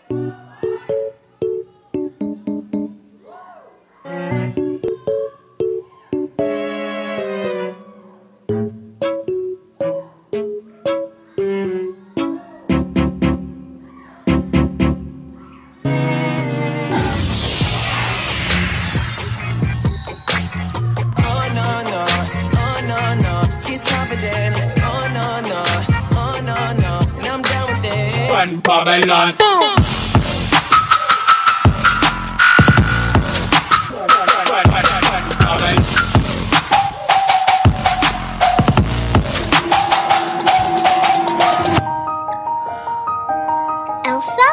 Babylon. Elsa?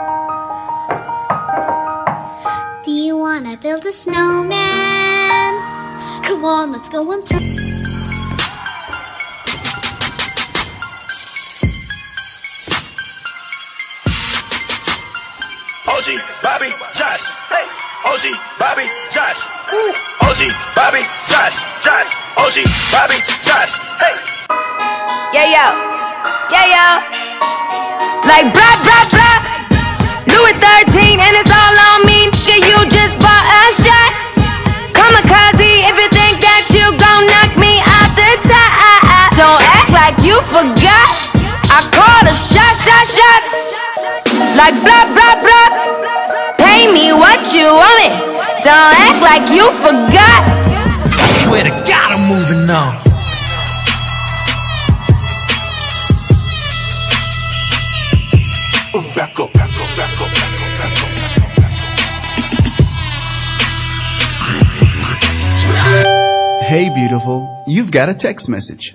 Do you wanna build a snowman? Come on, let's go and play. OG, Bobby, Josh. Hey. OG, Bobby, Josh. OG, Bobby, Josh. OG, Bobby, Josh. Hey. Yeah, yo. Yeah, yo. Like blah, blah, blah. Louis 13 and it's all on me. Nigga, you just bought a shot. Kamikaze if you think that you gon' knock me out the top. Don't act like you forgot. I called a shot. Like blah, blah, blah. Pay me what you want it. Don't act like you forgot. I swear to God I'm moving on. Back up, back up, back up, back up, back up. Hey beautiful, you've got a text message.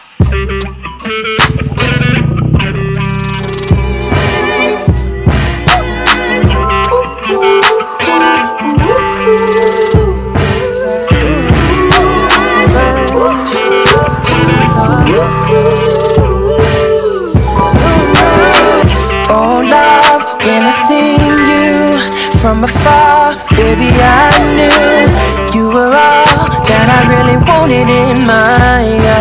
From afar, baby, I knew you were all that I really wanted in my